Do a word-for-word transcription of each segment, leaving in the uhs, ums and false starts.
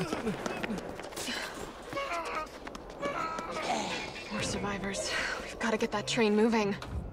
More survivors. We've got to get that train moving.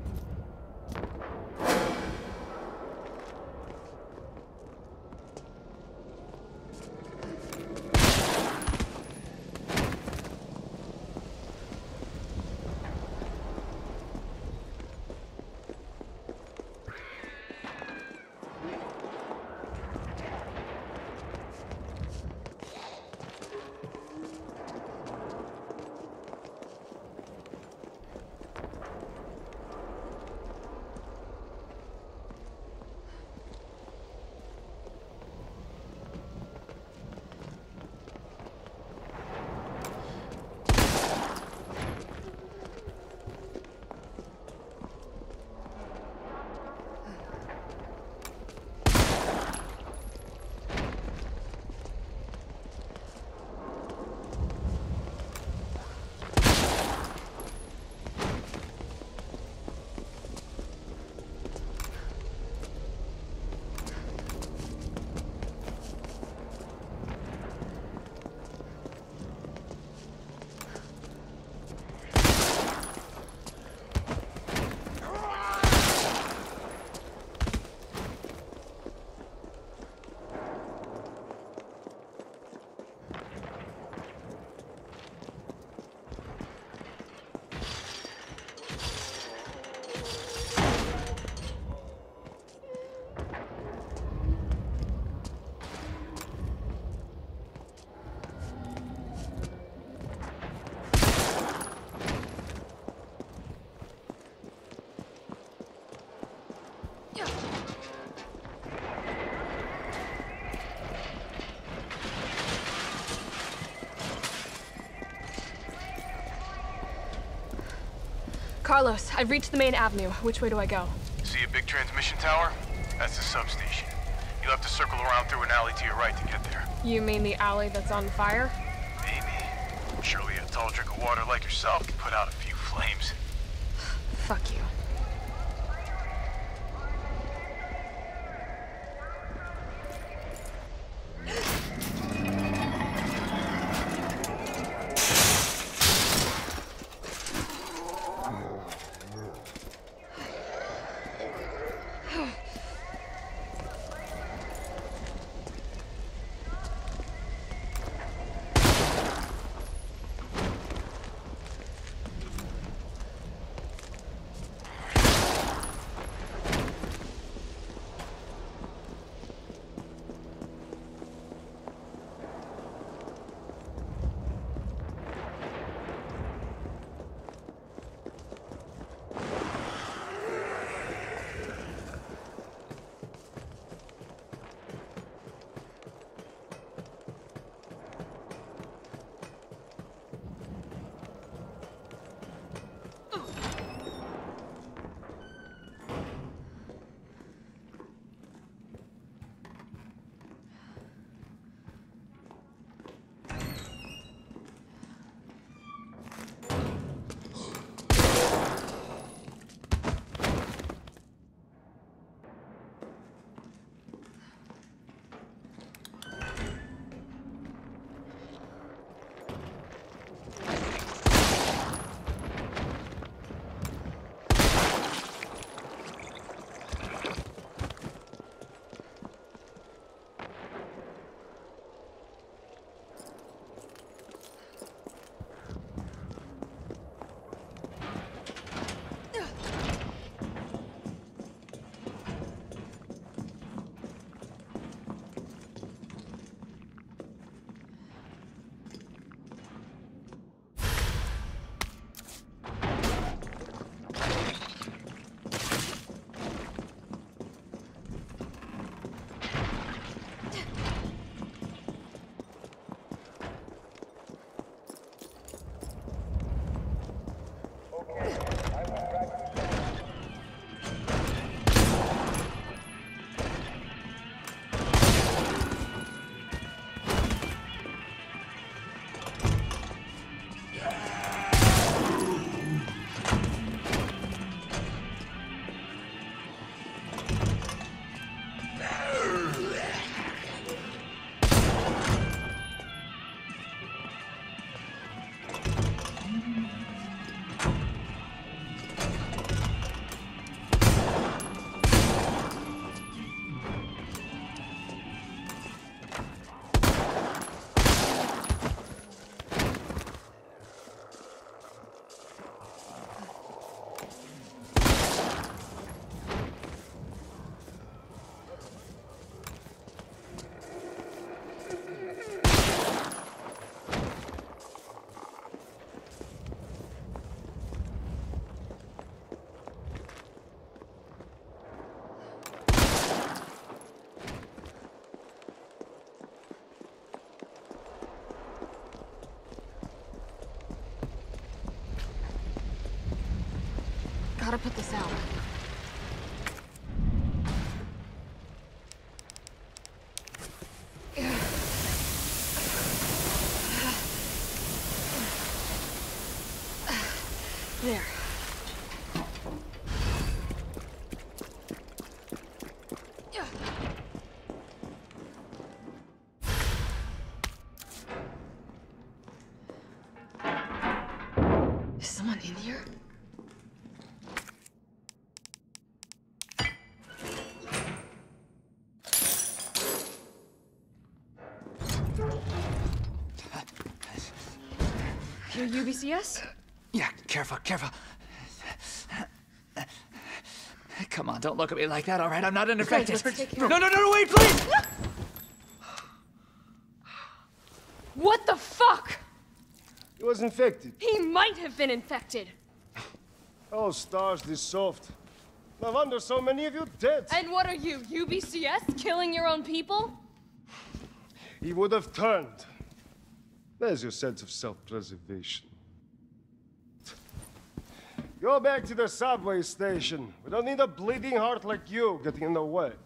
Carlos, I've reached the main avenue. Which way do I go? See a big transmission tower? That's the substation. You'll have to circle around through an alley to your right to get there. You mean the alley that's on fire? Maybe. Surely a tall drink of water like yourself can put out a few flames. Fuck you. Gotta put this out. There. Is someone in here? You're U B C S? Yeah, careful, careful. Come on, don't look at me like that, all right? I'm not an infected. let's take care No, no, no, no, wait, please! What the fuck? He was infected. He might have been infected. Oh, stars, this soft. No wonder so many of you dead. And what are you, U B C S? Killing your own people? He would have turned. There's your sense of self-preservation. Go back to the subway station. We don't need a bleeding heart like you getting in the way.